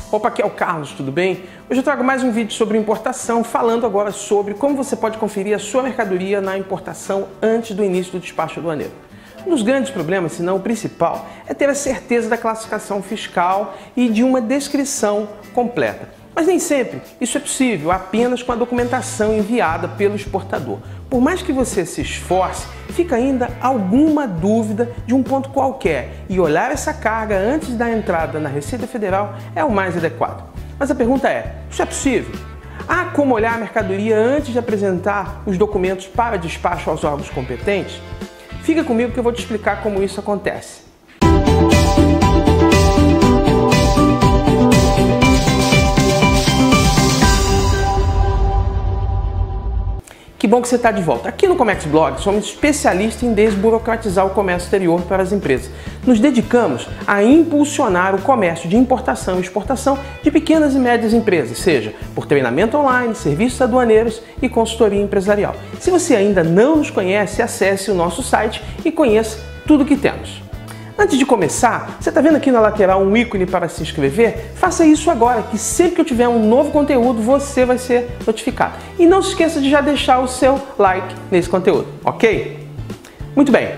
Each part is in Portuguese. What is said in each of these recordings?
Opa, aqui é o Carlos, tudo bem? Hoje eu trago mais um vídeo sobre importação, falando agora sobre como você pode conferir a sua mercadoria na importação antes do início do despacho aduaneiro. Um dos grandes problemas, se não o principal, é ter a certeza da classificação fiscal e de uma descrição completa. Mas nem sempre isso é possível, apenas com a documentação enviada pelo exportador. Por mais que você se esforce, fica ainda alguma dúvida de um ponto qualquer e olhar essa carga antes da entrada na Receita Federal é o mais adequado. Mas a pergunta é, isso é possível? Há como olhar a mercadoria antes de apresentar os documentos para despacho aos órgãos competentes? Fica comigo que eu vou te explicar como isso acontece. Que bom que você está de volta. Aqui no Comex Blog somos especialistas em desburocratizar o comércio exterior para as empresas. Nos dedicamos a impulsionar o comércio de importação e exportação de pequenas e médias empresas, seja por treinamento online, serviços aduaneiros e consultoria empresarial. Se você ainda não nos conhece, acesse o nosso site e conheça tudo o que temos. Antes de começar, você está vendo aqui na lateral um ícone para se inscrever? Faça isso agora, que sempre que eu tiver um novo conteúdo, você vai ser notificado. E não se esqueça de já deixar o seu like nesse conteúdo, ok? Muito bem.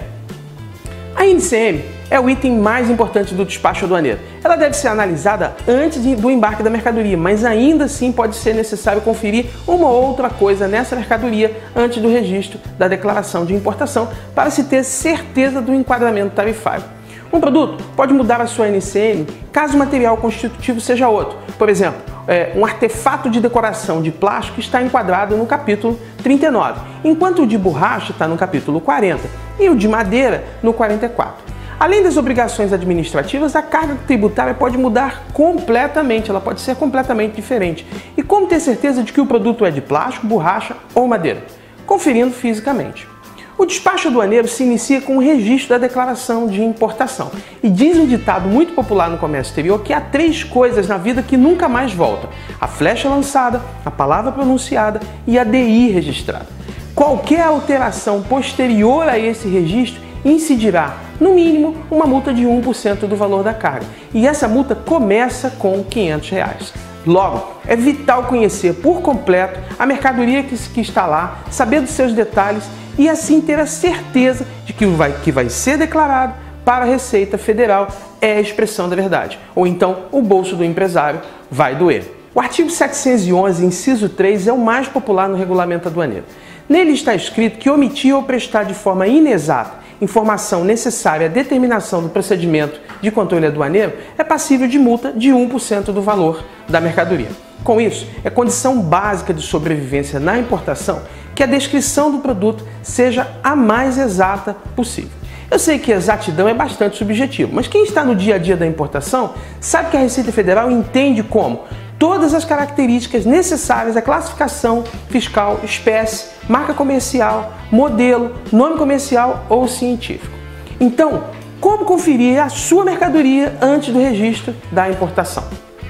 A NCM é o item mais importante do despacho aduaneiro. Ela deve ser analisada antes do embarque da mercadoria, mas ainda assim pode ser necessário conferir uma ou outra coisa nessa mercadoria antes do registro da declaração de importação para se ter certeza do enquadramento tarifário. Um produto pode mudar a sua NCM caso o material constitutivo seja outro. Por exemplo, um artefato de decoração de plástico está enquadrado no capítulo 39, enquanto o de borracha está no capítulo 40 e o de madeira no 44. Além das obrigações administrativas, a carga tributária pode mudar completamente, ela pode ser completamente diferente. E como ter certeza de que o produto é de plástico, borracha ou madeira? Conferindo fisicamente. O despacho aduaneiro se inicia com o registro da declaração de importação. E diz um ditado muito popular no comércio exterior que há 3 coisas na vida que nunca mais voltam: a flecha lançada, a palavra pronunciada e a DI registrada. Qualquer alteração posterior a esse registro incidirá, no mínimo, uma multa de 1% do valor da carga. E essa multa começa com R$ 500. Logo, é vital conhecer por completo a mercadoria que está lá, saber dos seus detalhes e assim ter a certeza de que o que vai ser declarado para a Receita Federal é a expressão da verdade. Ou então o bolso do empresário vai doer. O artigo 711, inciso 3, é o mais popular no regulamento aduaneiro. Nele está escrito que omitir ou prestar de forma inexata informação necessária à determinação do procedimento de controle aduaneiro é passível de multa de 1% do valor da mercadoria. Com isso, é condição básica de sobrevivência na importação que a descrição do produto seja a mais exata possível. Eu sei que exatidão é bastante subjetivo, mas quem está no dia a dia da importação sabe que a Receita Federal entende como todas as características necessárias à classificação fiscal, espécie, marca comercial, modelo, nome comercial ou científico. Então, como conferir a sua mercadoria antes do registro da importação?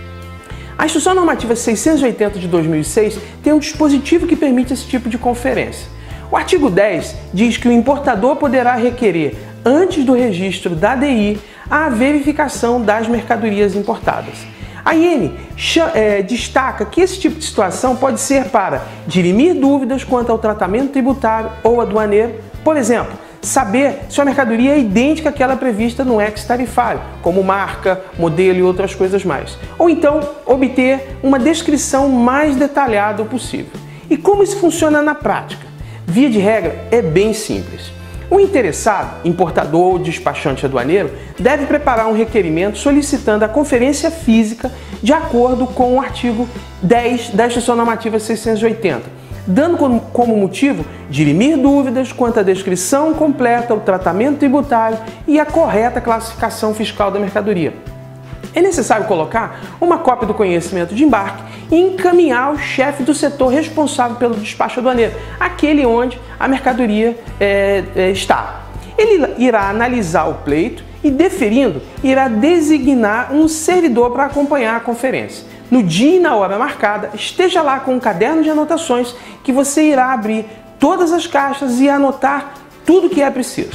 A Instrução Normativa 680 de 2006 tem um dispositivo que permite esse tipo de conferência. O artigo 10 diz que o importador poderá requerer, antes do registro da DI, a verificação das mercadorias importadas. A IN destaca que esse tipo de situação pode ser para dirimir dúvidas quanto ao tratamento tributário ou aduaneiro, por exemplo, saber se a mercadoria é idêntica àquela prevista no ex-tarifário, como marca, modelo e outras coisas mais. Ou então, obter uma descrição mais detalhada possível. E como isso funciona na prática? Via de regra, é bem simples. O interessado, importador ou despachante aduaneiro, deve preparar um requerimento solicitando a conferência física de acordo com o artigo 10 da Instrução Normativa 680, dando como motivo dirimir dúvidas quanto à descrição completa, o tratamento tributário e a correta classificação fiscal da mercadoria. É necessário colocar uma cópia do conhecimento de embarque e encaminhar ao chefe do setor responsável pelo despacho aduaneiro, aquele onde a mercadoria está. Ele irá analisar o pleito e, deferindo, irá designar um servidor para acompanhar a conferência. No dia e na hora marcada, esteja lá com um caderno de anotações que você irá abrir todas as caixas e anotar tudo o que é preciso.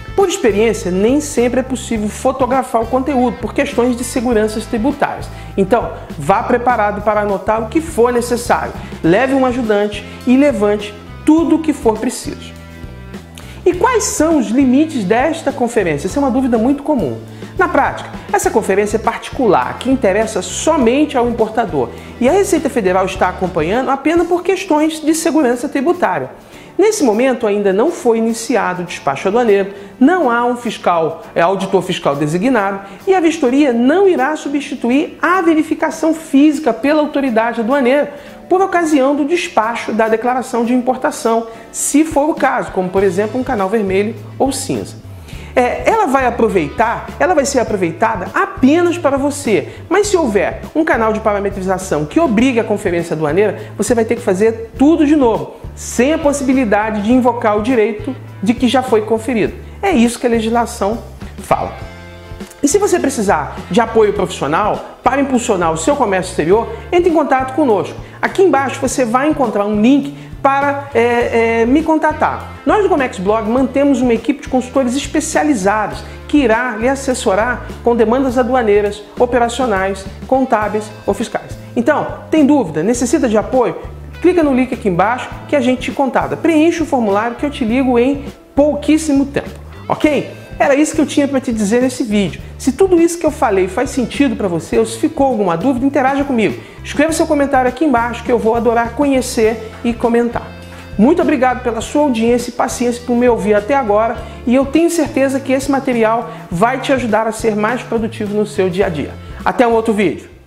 Por experiência, nem sempre é possível fotografar o conteúdo por questões de segurança tributárias. Então, vá preparado para anotar o que for necessário. Leve um ajudante e levante tudo o que for preciso. E quais são os limites desta conferência? Essa é uma dúvida muito comum. Na prática, essa conferência é particular, que interessa somente ao importador, e a Receita Federal está acompanhando apenas por questões de segurança tributária. Nesse momento ainda não foi iniciado o despacho aduaneiro, não há um auditor fiscal designado e a vistoria não irá substituir a verificação física pela autoridade aduaneira por ocasião do despacho da declaração de importação, se for o caso, como por exemplo um canal vermelho ou cinza. Ela vai ser aproveitada apenas para você, mas se houver um canal de parametrização que obrigue a conferência aduaneira, você vai ter que fazer tudo de novo, sem a possibilidade de invocar o direito de que já foi conferido. É isso que a legislação fala. E se você precisar de apoio profissional para impulsionar o seu comércio exterior, entre em contato conosco. Aqui embaixo você vai encontrar um link para me contatar. Nós do Comex Blog mantemos uma equipe de consultores especializados que irá lhe assessorar com demandas aduaneiras, operacionais, contábeis ou fiscais. Então, tem dúvida? Necessita de apoio? Clica no link aqui embaixo que a gente te contata. Preencha o formulário que eu te ligo em pouquíssimo tempo, ok? Era isso que eu tinha para te dizer nesse vídeo. Se tudo isso que eu falei faz sentido para você ou se ficou alguma dúvida, interaja comigo. Escreva seu comentário aqui embaixo que eu vou adorar conhecer e comentar. Muito obrigado pela sua audiência e paciência por me ouvir até agora e eu tenho certeza que esse material vai te ajudar a ser mais produtivo no seu dia a dia. Até um outro vídeo.